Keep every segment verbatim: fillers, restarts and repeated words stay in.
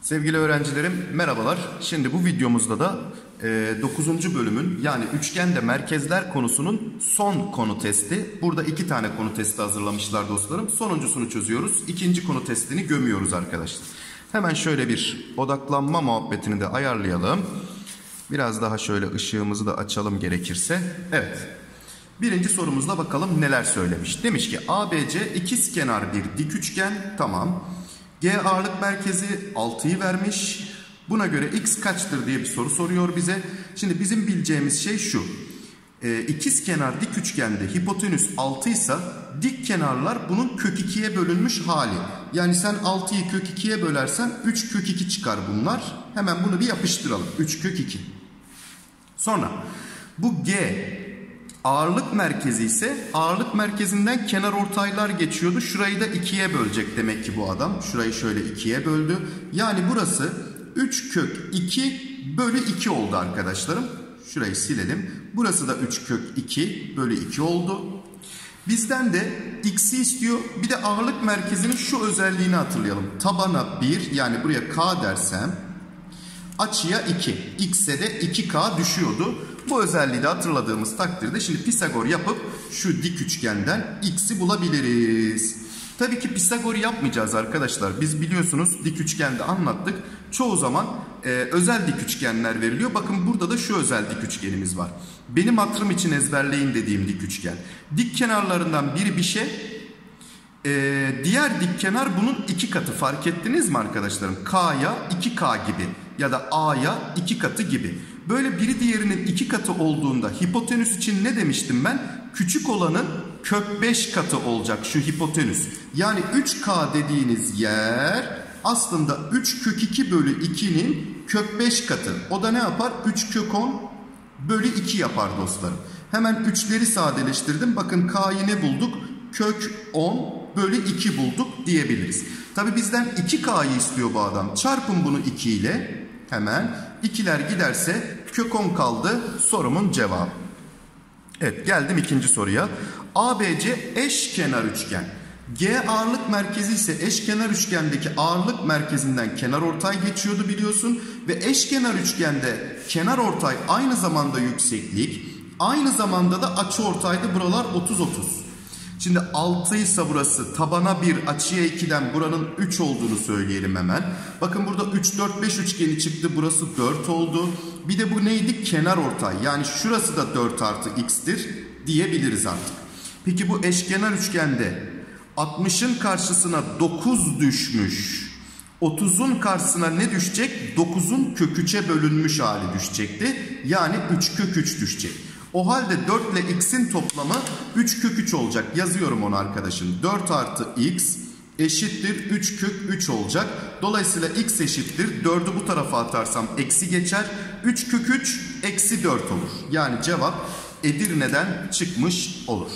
Sevgili öğrencilerim merhabalar. Şimdi bu videomuzda da e, dokuzuncu bölümün yani üçgende merkezler konusunun son konu testi. Burada iki tane konu testi hazırlamışlar dostlarım. Sonuncusunu çözüyoruz. İkinci konu testini gömüyoruz arkadaşlar. Hemen şöyle bir odaklanma muhabbetini de ayarlayalım. Biraz daha şöyle ışığımızı da açalım gerekirse. Evet. Birinci sorumuzda bakalım neler söylemiş. Demiş ki A B C ikizkenar bir dik üçgen. Tamam. G ağırlık merkezi altıyı vermiş. Buna göre x kaçtır diye bir soru soruyor bize. Şimdi bizim bileceğimiz şey şu. E, ikizkenar dik üçgende hipotenüs altı ise dik kenarlar bunun kök ikiye bölünmüş hali. Yani sen altıyı kök ikiye bölersen üç kök iki çıkar bunlar. Hemen bunu bir yapıştıralım. üç kök iki. Sonra bu G ağırlık merkezi ise ağırlık merkezinden kenarortaylar geçiyordu. Şurayı da ikiye bölecek demek ki bu adam. Şurayı şöyle ikiye böldü. Yani burası üç kök iki bölü iki oldu arkadaşlarım. Şurayı silelim. Burası da üç kök iki bölü iki oldu. Bizden de x'i istiyor. Bir de ağırlık merkezinin şu özelliğini hatırlayalım. Tabana bir, yani buraya k dersem açıya iki. X'e de iki k düşüyordu. Bu özelliği de hatırladığımız takdirde şimdi Pisagor yapıp şu dik üçgenden x'i bulabiliriz. Tabii ki Pisagor yapmayacağız arkadaşlar. Biz biliyorsunuz dik üçgende anlattık. Çoğu zaman e, özel dik üçgenler veriliyor. Bakın burada da şu özel dik üçgenimiz var. Benim hatırım için ezberleyin dediğim dik üçgen. Dik kenarlarından biri bir şey. E, diğer dik kenar bunun iki katı. Fark ettiniz mi arkadaşlarım? K'ya iki k gibi ya da A'ya iki katı gibi. Böyle biri diğerinin iki katı olduğunda hipotenüs için ne demiştim ben? Küçük olanın kök beş katı olacak şu hipotenüs. Yani üç k dediğiniz yer aslında üç kök iki bölü ikinin kök beş katı. O da ne yapar? üç kök on bölü iki yapar dostlarım. Hemen üçleri sadeleştirdim. Bakın k'yı ne bulduk? Kök on bölü iki bulduk diyebiliriz. Tabi bizden iki k'yı istiyor bu adam. Çarpın bunu iki ile. Hemen ikiler giderse kök on kaldı sorumun cevabı. Evet, geldim ikinci soruya. A B C eşkenar üçgen. G ağırlık merkezi ise eşkenar üçgendeki ağırlık merkezinden kenarortay geçiyordu biliyorsun. Ve eşkenar üçgende kenarortay aynı zamanda yükseklik, aynı zamanda da açıortaydı. Buralar otuz otuz. Şimdi altı ise burası tabana bir, açıya ikiden buranın üç olduğunu söyleyelim hemen. Bakın burada üç dört beş üçgeni çıktı. Burası dört oldu. Bir de bu neydi? Kenarortay. Yani şurası da dört artı x'tir diyebiliriz artık. Peki bu eşkenar üçgende altmışın karşısına dokuz düşmüş. otuzun karşısına ne düşecek? dokuzun kök üçe bölünmüş hali düşecekti. Yani üç kök üç düşecek. O halde dört ile x'in toplamı üç kök üç olacak. Yazıyorum onu arkadaşım. dört artı x eşittir üç kök üç olacak. Dolayısıyla x eşittir. dördü bu tarafa atarsam eksi geçer. üç kök üç eksi dört olur. Yani cevap Edirne'den çıkmış olur.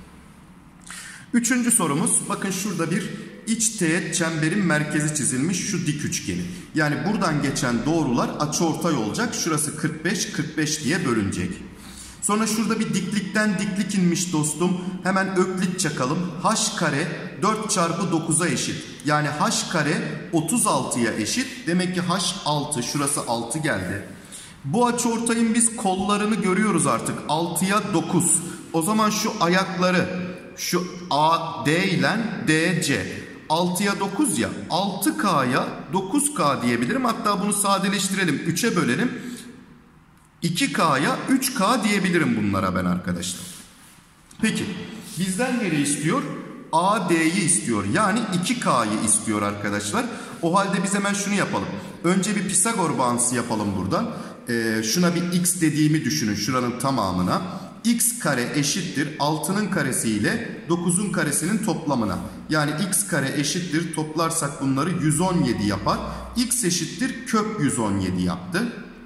Üçüncü sorumuz. Bakın şurada bir iç teğet çemberin merkezi çizilmiş şu dik üçgeni. Yani buradan geçen doğrular açıortay olacak. Şurası kırk beş kırk beş diye bölünecek. Sonra şurada bir diklikten diklik inmiş dostum. Hemen öklit çakalım. H kare dört çarpı dokuza eşit. Yani h kare otuz altıya eşit. Demek ki h altı, şurası altı geldi. Bu açıortayın biz kollarını görüyoruz artık. altıya dokuz. O zaman şu ayakları, şu A D ile D C. altıya dokuz ya. altı k'ya dokuz k diyebilirim. Hatta bunu sadeleştirelim. üçe bölelim. iki k'ya üç k diyebilirim bunlara ben arkadaşlar. Peki bizden nereyi istiyor? A D'yi istiyor. Yani iki k'yı istiyor arkadaşlar. O halde biz hemen şunu yapalım. Önce bir Pisagor bağıntısı yapalım buradan. Ee, şuna bir x dediğimi düşünün şuranın tamamına. X kare eşittir altının karesi ile dokuzun karesinin toplamına. Yani x kare eşittir, toplarsak bunları yüz on yedi yapar. X eşittir kök yüz on yedi yaptı.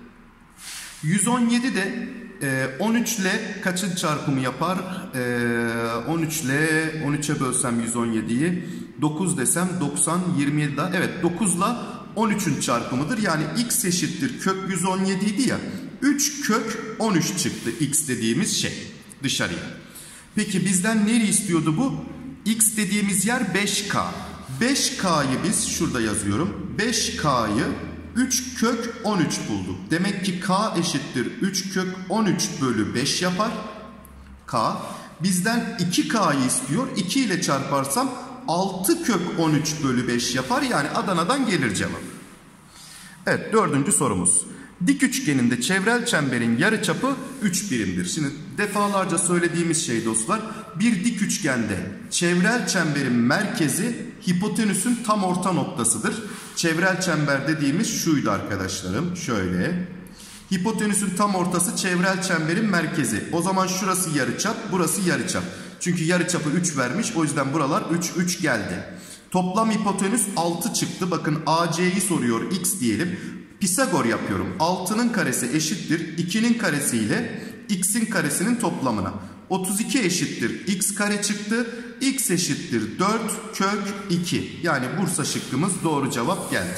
yüz on yedi de e, on üç ile kaçın çarpımı yapar? E, on üç ile on üçe bölsem yüz on yediyi dokuz desem doksan, yirmi yedi daha. Evet, dokuz ile on üçün çarpımıdır. Yani x eşittir kök yüz on yedi idi ya. üç kök on üç çıktı x dediğimiz şey dışarıya. Peki bizden nereyi istiyordu bu? X dediğimiz yer beş k. beş K'yı biz şurada yazıyorum. beş K'yı üç kök on üç bulduk. Demek ki K eşittir üç kök on üç bölü beş yapar. K. Bizden iki K'yı istiyor. iki ile çarparsam altı kök on üç bölü beş yapar. Yani Adana'dan gelir cevap. Evet, dördüncü sorumuz. Dik üçgeninde çevrel çemberin yarıçapı üç birimdir. Şimdi defalarca söylediğimiz şey dostlar, bir dik üçgende çevrel çemberin merkezi hipotenüsün tam orta noktasıdır. Çevrel çember dediğimiz şuydu arkadaşlarım. Şöyle. Hipotenüsün tam ortası çevrel çemberin merkezi. O zaman şurası yarıçap, burası yarıçap. Çünkü yarıçapı üç vermiş. O yüzden buralar üç, üç geldi. Toplam hipotenüs altı çıktı. Bakın A C'yi soruyor. X diyelim. Pisagor yapıyorum. altının karesi eşittir ikinin karesi ile x'in karesinin toplamına. otuz iki eşittir x kare çıktı. X eşittir dört kök iki. Yani Bursa şıkkımız doğru cevap geldi.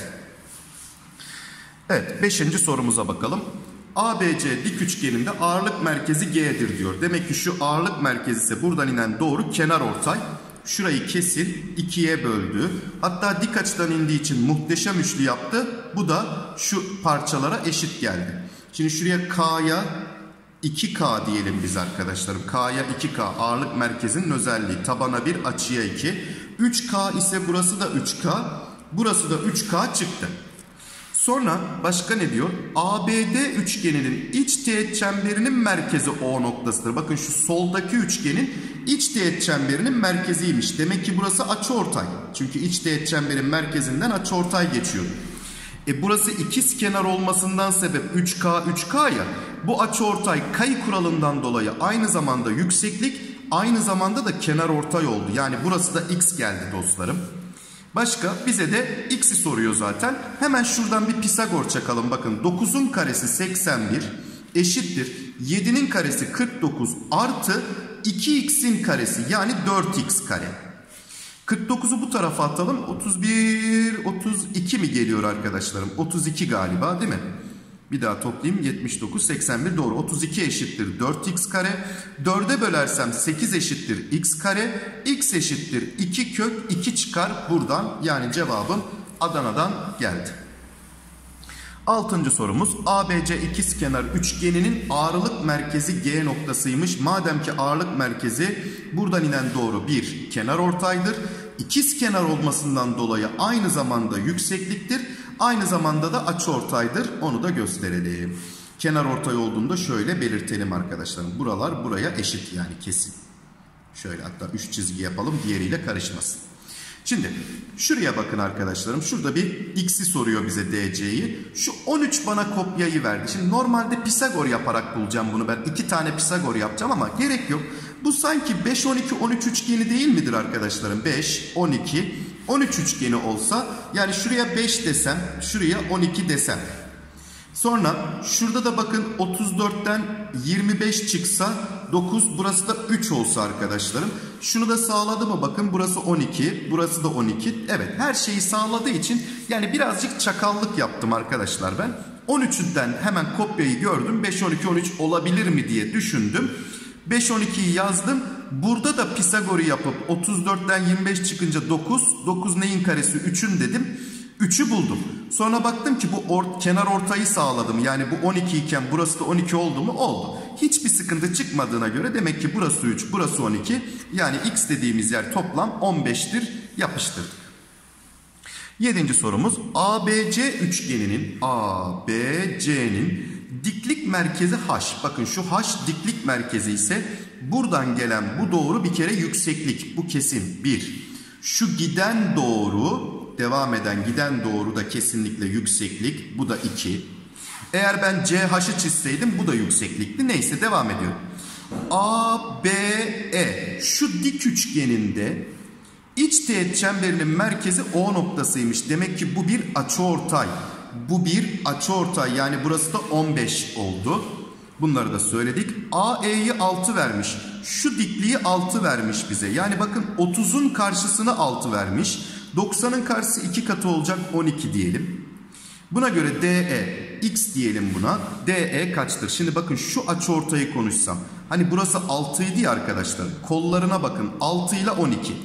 Evet, beşinci sorumuza bakalım. A B C dik üçgeninde ağırlık merkezi G'dir diyor. Demek ki şu ağırlık merkezi ise buradan inen doğru kenarortay. Şurayı kesin ikiye böldü. Hatta dik açıdan indiği için muhteşem üçlü yaptı. Bu da şu parçalara eşit geldi. Şimdi şuraya K'ya iki K diyelim biz arkadaşlarım. K'ya iki K ağırlık merkezinin özelliği. Tabana bir, açıya iki. üç K ise burası da üç K. Burası da üç K çıktı. Sonra başka ne diyor? A B D üçgeninin iç teğet çemberinin merkezi O noktasıdır. Bakın şu soldaki üçgenin iç teğet çemberinin merkeziymiş. Demek ki burası açıortay. Çünkü iç teğet çemberin merkezinden açıortay geçiyor. E burası ikizkenar olmasından sebep üç K üç K ya. Bu açıortay kayı kuralından dolayı aynı zamanda yükseklik, aynı zamanda da kenarortay oldu. Yani burası da x geldi dostlarım. Başka bize de x'i soruyor zaten. Hemen şuradan bir Pisagor çakalım. Bakın dokuzun karesi seksen bir eşittir yedinin karesi kırk dokuz artı iki x'in karesi yani dört x kare. kırk dokuzu bu tarafa atalım. otuz bir, otuz iki mi geliyor arkadaşlarım? otuz iki galiba değil mi? Bir daha toplayayım. yetmiş dokuz, seksen bir doğru. otuz iki eşittir dört x kare. dörde bölersem sekiz eşittir x kare. X eşittir iki kök iki çıkar buradan. Yani cevabım Adana'dan geldi. Altıncı sorumuz. A B C ikizkenar üçgeninin ağırlık merkezi G noktasıymış. Madem ki ağırlık merkezi buradan inen doğru bir kenarortaydır. İkizkenar olmasından dolayı aynı zamanda yüksekliktir. Aynı zamanda da açıortaydır. Onu da gösterelim. Kenarortay olduğunda şöyle belirtelim arkadaşlarım. Buralar buraya eşit yani kesin. Şöyle hatta üç çizgi yapalım diğeriyle karışmasın. Şimdi şuraya bakın arkadaşlarım. Şurada bir x'i soruyor bize D C'yi. Şu on üç bana kopyayı verdi. Şimdi normalde Pisagor yaparak bulacağım bunu ben. iki tane Pisagor yapacağım ama gerek yok. Bu sanki beş, on iki, on üç üçgeni değil midir arkadaşlarım? beş, on iki, on üç üçgeni olsa yani şuraya beş desem, şuraya on iki desem. Sonra şurada da bakın otuz dörtten yirmi beş çıksa dokuz, burası da üç olsa arkadaşlarım. Şunu da sağladı mı? Bakın burası on iki, burası da on iki. Evet, her şeyi sağladığı için yani birazcık çakallık yaptım arkadaşlar ben. on üçünden hemen kopyayı gördüm. beş, on iki, on üç olabilir mi diye düşündüm. beş, on ikiyi yazdım. Burada da Pisagor'u yapıp otuz dörtten yirmi beş çıkınca dokuz. dokuz neyin karesi? üçün dedim. üçü buldum. Sonra baktım ki bu or kenar ortayı sağladım. Yani bu on iki iken burası da on iki oldu mu? Oldu. Hiçbir sıkıntı çıkmadığına göre demek ki burası üç, burası on iki. Yani x dediğimiz yer toplam on beştir. Yapıştırdık. Yedinci sorumuz. A B C üçgeninin A B C'nin diklik merkezi H. Bakın şu H diklik merkezi ise buradan gelen bu doğru bir kere yükseklik. Bu kesin. bir. Şu giden doğru, devam eden giden doğru da kesinlikle yükseklik. Bu da iki. Eğer ben C H'ı çizseydim bu da yükseklikti. Neyse devam ediyorum. A B E şu dik üçgeninde iç teğet çemberinin merkezi O noktasıymış. Demek ki bu bir açıortay. Bu bir açıortay yani burası da on beş oldu. Bunları da söyledik. A E'yi altı vermiş. Şu dikliği altı vermiş bize. Yani bakın otuzun karşısını altı vermiş. doksanın karşısı iki katı olacak, on iki diyelim. Buna göre D E x diyelim buna. D E kaçtır? Şimdi bakın şu açıortayı konuşsam. Hani burası altıydı ya arkadaşlar. Kollarına bakın. altı ile on iki.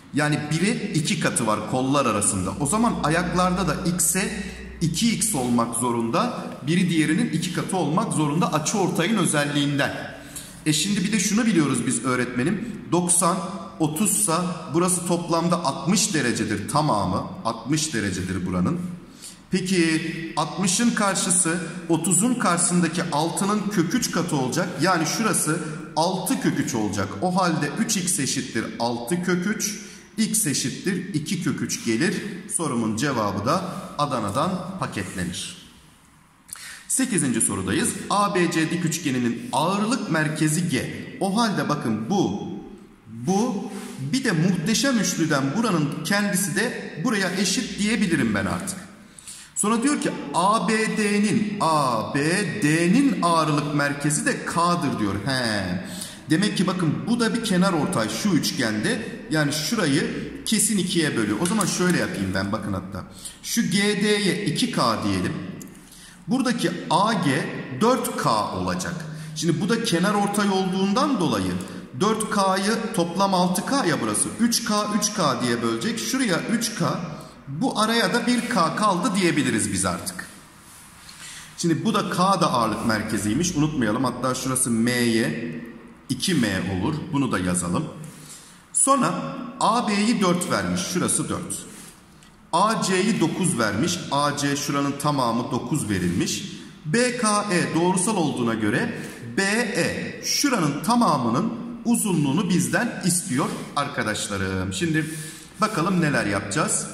Yani bire iki katı var kollar arasında. O zaman ayaklarda da x'e iki x olmak zorunda. Biri diğerinin iki katı olmak zorunda açıortayın özelliğinden. E şimdi bir de şunu biliyoruz biz öğretmenim. doksan, otuz ise burası toplamda altmış derecedir tamamı. altmış derecedir buranın. Peki altmışın karşısı otuzun karşısındaki altının kök üç katı olacak. Yani şurası altı kök üç olacak. O halde üç x eşittir altı kök üç. X eşittir iki kök üç gelir. Sorumun cevabı da Adana'dan paketlenir. sekizinci sorudayız. A B C dik üçgeninin ağırlık merkezi G. O halde bakın bu, bu bir de muhteşem üçlüden buranın kendisi de buraya eşit diyebilirim ben artık. Sonra diyor ki A B D'nin A B D'nin ağırlık merkezi de K'dır diyor. He. Demek ki bakın bu da bir kenarortay şu üçgende. Yani şurayı kesin ikiye bölüyor. O zaman şöyle yapayım ben bakın hatta. Şu G D'ye iki K diyelim. Buradaki A G dört K olacak. Şimdi bu da kenarortay olduğundan dolayı dört K'yı toplam altı K ya burası. üç K üç K diye bölecek. Şuraya üç K, bu araya da bir K kaldı diyebiliriz biz artık. Şimdi bu da K da ağırlık merkeziymiş. Unutmayalım. Hatta şurası M'ye iki M olur. Bunu da yazalım. Sonra A B'yi dört vermiş. Şurası dört. A C'yi dokuz vermiş. A C şuranın tamamı dokuz verilmiş. B K E doğrusal olduğuna göre B E şuranın tamamının uzunluğunu bizden istiyor arkadaşlarım. Şimdi bakalım neler yapacağız.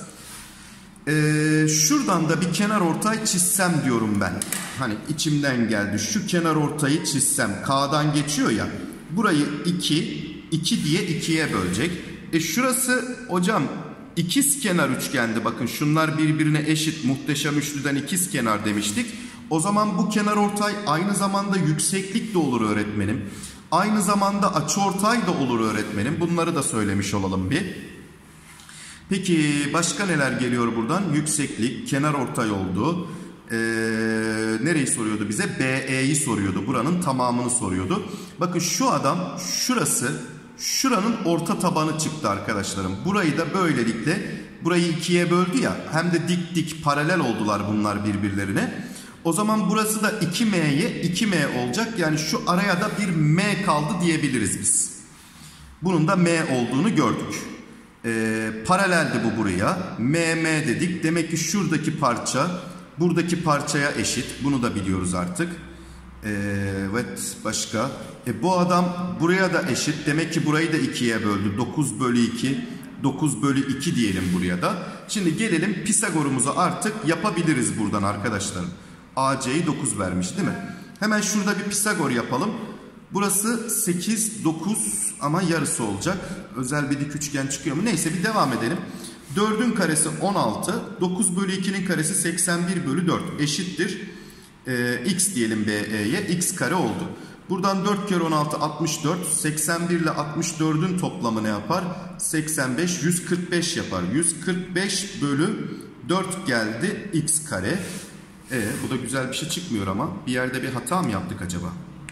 Ee, şuradan da bir kenarortay çizsem diyorum ben. Hani içimden geldi. Şu kenarortayı çizsem. K'dan geçiyor ya. Burayı iki, iki diye ikiye bölecek. E şurası hocam ikizkenar üçgendi. Bakın şunlar birbirine eşit. Muhteşem üçlüden ikizkenar demiştik. O zaman bu kenarortay aynı zamanda yükseklik de olur öğretmenim. Aynı zamanda açıortay da olur öğretmenim. Bunları da söylemiş olalım bir. Peki başka neler geliyor buradan? Yükseklik, kenarortay oldu. Ee, nereyi soruyordu bize? B E'yi soruyordu. Buranın tamamını soruyordu. Bakın şu adam şurası, şuranın orta tabanı çıktı arkadaşlarım. Burayı da böylelikle burayı ikiye böldü ya. Hem de dik dik paralel oldular bunlar birbirlerine. O zaman burası da iki M'ye iki M olacak. Yani şu araya da bir M kaldı diyebiliriz biz. Bunun da M olduğunu gördük. Ee, paraleldi bu buraya. M M dedik. Demek ki şuradaki parça buradaki parçaya eşit. Bunu da biliyoruz artık. Ee, evet başka. E, bu adam buraya da eşit. Demek ki burayı da ikiye böldü. dokuz bölü iki. dokuz bölü iki diyelim buraya da. Şimdi gelelim Pisagor'umuzu artık yapabiliriz buradan arkadaşlarım. A C'yi dokuz vermiş değil mi? Hemen şurada bir Pisagor yapalım. Burası sekiz, dokuz ama yarısı olacak. Özel bir dik üçgen çıkıyor mu? Neyse bir devam edelim. dördün karesi on altı. dokuz bölü ikinin karesi seksen bir bölü dört. Eşittir. Ee, X diyelim B E'ye. X kare oldu. Buradan dört kere on altı altmış dört. seksen bir ile altmış dördün toplamı ne yapar? seksen beş, yüz kırk beş yapar. yüz kırk beş bölü dört geldi. X kare. E, bu da güzel bir şey çıkmıyor ama. Bir yerde bir hata mı yaptık acaba?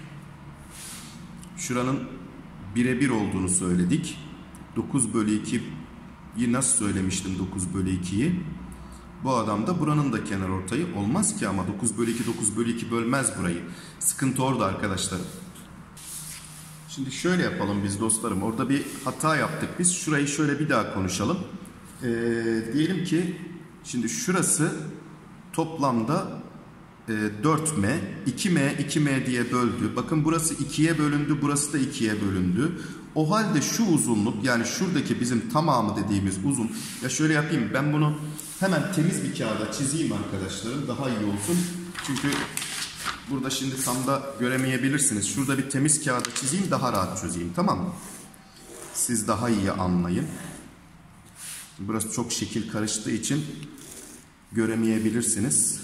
Şuranın bire bir olduğunu söyledik. dokuz bölü ikiyi nasıl söylemiştim dokuz bölü ikiyi? Bu adam da buranın da kenarortayı olmaz ki ama dokuz bölü iki dokuz bölü iki bölmez burayı. Sıkıntı orada arkadaşlarım. Şimdi şöyle yapalım biz dostlarım. Orada bir hata yaptık biz. Şurayı şöyle bir daha konuşalım. Ee, diyelim ki şimdi şurası toplamda dört M, iki M, iki M diye böldü. Bakın burası ikiye bölündü, burası da ikiye bölündü. O halde şu uzunluk, yani şuradaki bizim tamamı dediğimiz uzun. Ya şöyle yapayım, ben bunu hemen temiz bir kağıda çizeyim arkadaşlarım. Daha iyi olsun. Çünkü burada şimdi tam da göremeyebilirsiniz. Şurada bir temiz kağıda çizeyim, daha rahat çözeyim, tamam mı? Siz daha iyi anlayın. Burası çok şekil karıştığı için göremeyebilirsiniz.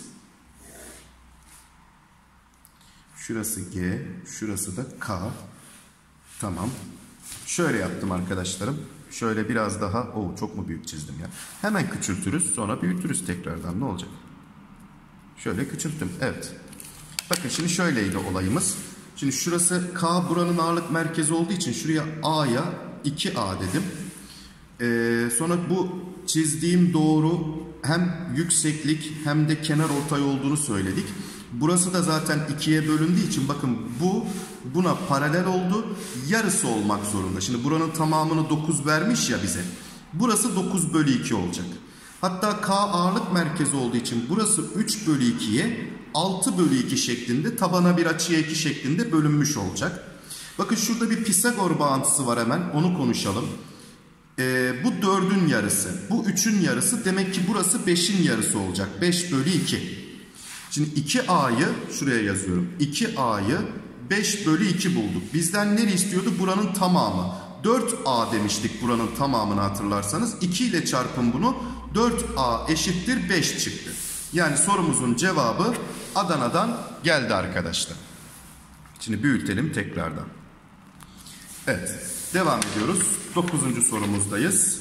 Şurası G, şurası da K. Tamam. Şöyle yaptım arkadaşlarım. Şöyle biraz daha, o çok mu büyük çizdim ya. Hemen küçültürüz, sonra büyütürüz tekrardan, ne olacak? Şöyle küçülttüm, evet. Bakın şimdi şöyleydi olayımız. Şimdi şurası K, buranın ağırlık merkezi olduğu için şuraya A'ya iki A dedim. Ee, sonra bu çizdiğim doğru hem yükseklik hem de kenar ortay olduğunu söyledik. Burası da zaten ikiye bölündüğü için bakın bu buna paralel oldu. Yarısı olmak zorunda. Şimdi buranın tamamını dokuz vermiş ya bize. Burası dokuz bölü iki olacak. Hatta K ağırlık merkezi olduğu için burası üç bölü ikiye altı bölü iki şeklinde, tabana bir açıya iki şeklinde bölünmüş olacak. Bakın şurada bir Pisagor bağıntısı var, hemen onu konuşalım. Ee, bu dördün yarısı, bu üçün yarısı, demek ki burası beşin yarısı olacak. beş bölü iki. Şimdi iki A'yı şuraya yazıyorum. iki A'yı beş bölü iki bulduk. Bizden ne istiyordu? Buranın tamamı. dört A demiştik buranın tamamını hatırlarsanız. iki ile çarpın bunu. dört A eşittir beş çıktı. Yani sorumuzun cevabı Adana'dan geldi arkadaşlar. Şimdi büyütelim tekrardan. Evet, devam ediyoruz. dokuzuncu sorumuzdayız.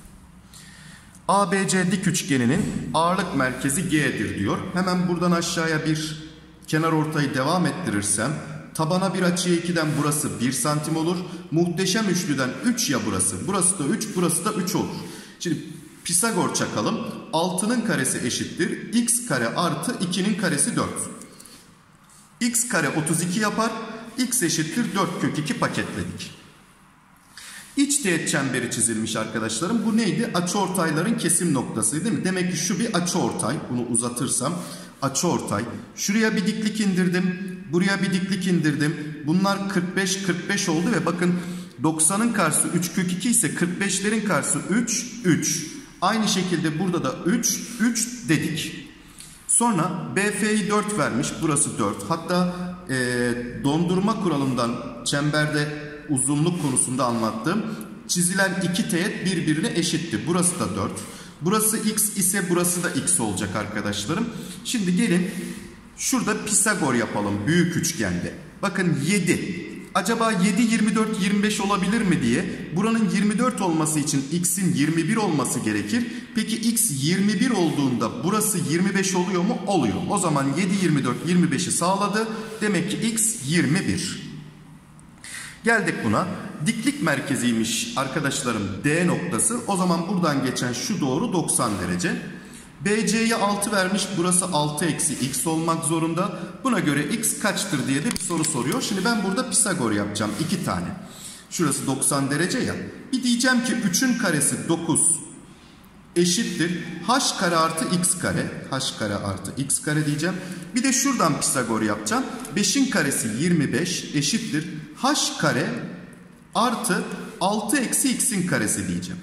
A B C dik üçgeninin ağırlık merkezi G'dir diyor. Hemen buradan aşağıya bir kenar ortayı devam ettirirsem tabana bir açıya ikiden burası bir santim olur. Muhteşem üçlüden üç ya burası. Burası da üç, burası da üç olur. Şimdi Pisagor çakalım. altının karesi eşittir x kare artı ikinin karesi dört. X kare otuz iki yapar. X eşittir dört kök iki paketledik. İç teğet çemberi çizilmiş arkadaşlarım. Bu neydi? Açıortayların kesim noktası değil mi? Demek ki şu bir açıortay. Bunu uzatırsam açıortay. Şuraya bir diklik indirdim. Buraya bir diklik indirdim. Bunlar kırk beş kırk beş oldu ve bakın doksanın karşısı üç kök iki ise kırk beşlerin karşısı üç üç. Aynı şekilde burada da üç üç dedik. Sonra B F'yi dört vermiş. Burası dört. Hatta e, dondurma kuralından çemberde uzunluk konusunda anlattım. Çizilen iki teğet birbirine eşitti. Burası da dört. Burası x ise burası da x olacak arkadaşlarım. Şimdi gelin şurada Pisagor yapalım büyük üçgende. Bakın yedi. Acaba yedi, yirmi dört, yirmi beş olabilir mi diye. Buranın yirmi dört olması için x'in yirmi bir olması gerekir. Peki x yirmi bir olduğunda burası yirmi beş oluyor mu? Oluyor. O zaman yedi, yirmi dört, yirmi beşi sağladı. Demek ki x yirmi bir. Geldik buna. Diklik merkeziymiş arkadaşlarım D noktası. O zaman buradan geçen şu doğru doksan derece. B C'ye altı vermiş. Burası altı eksi x olmak zorunda. Buna göre x kaçtır diye de bir soru soruyor. Şimdi ben burada Pisagor yapacağım. iki tane. Şurası doksan derece ya. Bir diyeceğim ki üçün karesi dokuz eşittir h kare artı x kare. H kare artı x kare diyeceğim. Bir de şuradan Pisagor yapacağım. beşin karesi yirmi beş eşittir h kare artı altı eksi x'in karesi diyeceğim.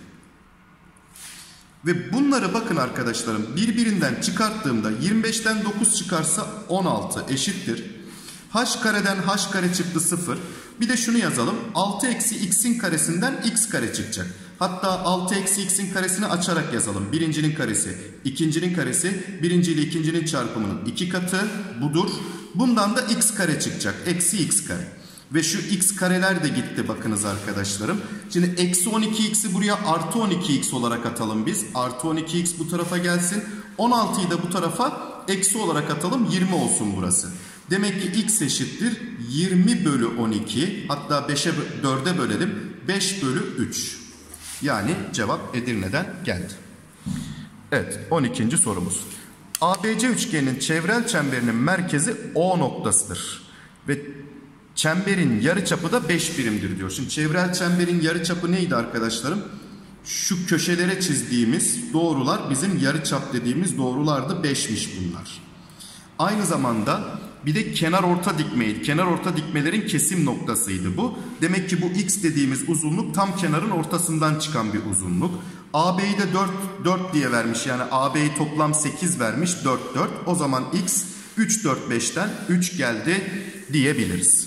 Ve bunları bakın arkadaşlarım birbirinden çıkarttığımda yirmi beşten dokuz çıkarsa on altı eşittir. H kareden h kare çıktı sıfır. Bir de şunu yazalım. altı eksi x'in karesinden x kare çıkacak. Hatta altı eksi x'in karesini açarak yazalım. Birincinin karesi, ikincinin karesi, birinci ile ikincinin çarpımının iki katı budur. Bundan da x kare çıkacak. Eksi x kare. Ve şu x kareler de gitti bakınız arkadaşlarım. Şimdi eksi on iki x'i buraya artı on iki x olarak atalım biz. Artı on iki x bu tarafa gelsin. on altıyı da bu tarafa eksi olarak atalım. yirmi olsun burası. Demek ki x eşittir yirmi bölü on iki. Hatta beşe dörde bölelim. beş bölü üç. Yani cevap Edirne'den geldi. Evet, on ikinci sorumuz. A B C üçgeninin çevrel çemberinin merkezi O noktasıdır. Ve çemberin yarıçapı da beş birimdir diyor. Şimdi çevrel çemberin yarıçapı neydi arkadaşlarım? Şu köşelere çizdiğimiz doğrular bizim yarıçap dediğimiz doğrulardı. beşmiş bunlar. Aynı zamanda bir de kenar orta dikmeydi. Kenar orta dikmelerin kesim noktasıydı bu. Demek ki bu x dediğimiz uzunluk tam kenarın ortasından çıkan bir uzunluk. A B'yi de dört, dört diye vermiş. Yani A B'yi toplam sekiz vermiş. dört, dört. O zaman x üç, dört, beşten üç geldi diyebiliriz.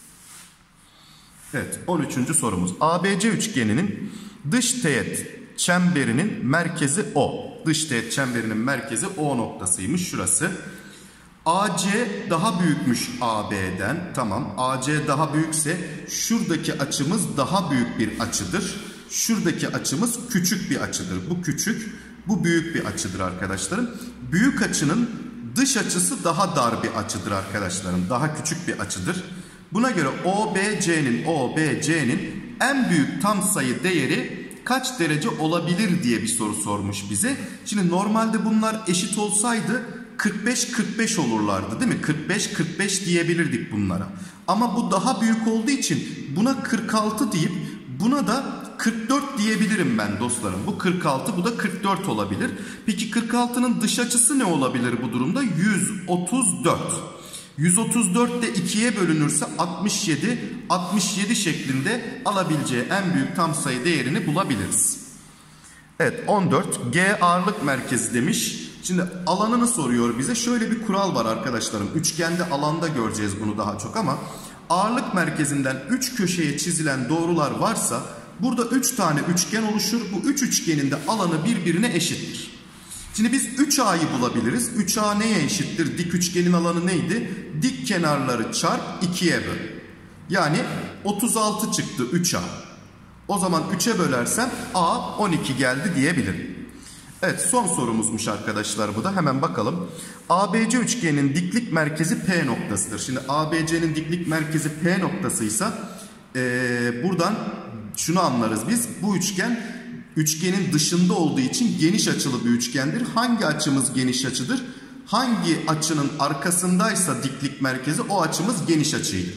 Evet, on üçüncü sorumuz. A B C üçgeninin dış teğet çemberinin merkezi O. Dış teğet çemberinin merkezi O noktasıymış şurası. A C daha büyükmüş A B'den. Tamam. A C daha büyükse şuradaki açımız daha büyük bir açıdır. Şuradaki açımız küçük bir açıdır. Bu küçük, bu büyük bir açıdır arkadaşlarım. Büyük açının dış açısı daha dar bir açıdır arkadaşlarım. Daha küçük bir açıdır. Buna göre O B C'nin O B C'nin en büyük tam sayı değeri kaç derece olabilir diye bir soru sormuş bize. Şimdi normalde bunlar eşit olsaydı kırk beş kırk beş olurlardı değil mi? kırk beş kırk beş diyebilirdik bunlara. Ama bu daha büyük olduğu için buna kırk altı deyip buna da kırk dört diyebilirim ben dostlarım. Bu kırk altı, bu da kırk dört olabilir. Peki kırk altının dış açısı ne olabilir bu durumda? yüz otuz dört. yüz otuz dört de ikiye bölünürse altmış yedi, altmış yedi şeklinde alabileceği en büyük tam sayı değerini bulabiliriz. Evet, on dört. G ağırlık merkezi demiş. Şimdi alanını soruyor bize. Şöyle bir kural var arkadaşlarım. Üçgende alanda göreceğiz bunu daha çok ama ağırlık merkezinden üç köşeye çizilen doğrular varsa burada üç tane üçgen oluşur. Bu üç üçgenin de alanı birbirine eşittir. Şimdi biz üç A'yı bulabiliriz. üç A neye eşittir? Dik üçgenin alanı neydi? Dik kenarları çarp ikiye böl. Yani otuz altı çıktı üç A. O zaman üçe bölersem A on iki geldi diyebilirim. Evet, son sorumuzmuş arkadaşlar bu da. Hemen bakalım. A B C üçgeninin diklik merkezi P noktasıdır. Şimdi A B C'nin diklik merkezi P noktasıysa ee, buradan şunu anlarız biz. Bu üçgen üçgenin dışında olduğu için geniş açılı bir üçgendir. Hangi açımız geniş açıdır? Hangi açının arkasındaysa diklik merkezi o açımız geniş açıydı.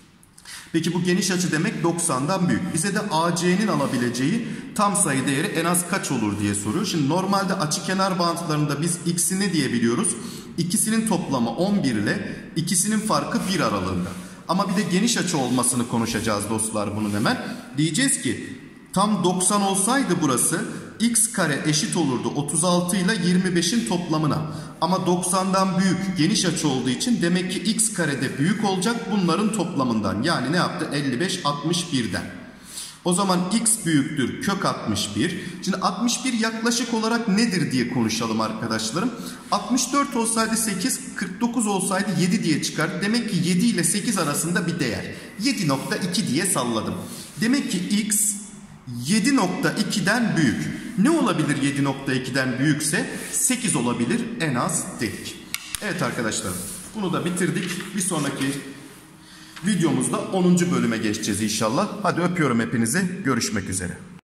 Peki bu geniş açı demek doksandan büyük. Bize de A C'nin alabileceği tam sayı değeri en az kaç olur diye soruyor. Şimdi normalde açıkenar bağıntılarında biz x'i ne diyebiliyoruz? İkisinin toplamı on bir ile ikisinin farkı bir aralığında. Ama bir de geniş açı olmasını konuşacağız dostlar bunun hemen. Diyeceğiz ki tam doksan olsaydı burası x kare eşit olurdu otuz altı ile yirmi beşin toplamına. Ama doksandan büyük geniş açı olduğu için demek ki x kare de büyük olacak bunların toplamından. Yani ne yaptı? elli beş altmış birden. O zaman x büyüktür kök altmış bir. Şimdi altmış bir yaklaşık olarak nedir diye konuşalım arkadaşlarım. altmış dört olsaydı sekiz, kırk dokuz olsaydı yedi diye çıkar. Demek ki yedi ile sekiz arasında bir değer. yedi nokta iki diye salladım. Demek ki x yedi nokta ikiden büyük. Ne olabilir yedi nokta ikiden büyükse? sekiz olabilir en az dedik. Evet arkadaşlar, bunu da bitirdik. Bir sonraki videomuzda onuncu bölüme geçeceğiz inşallah. Hadi öpüyorum hepinizi. Görüşmek üzere.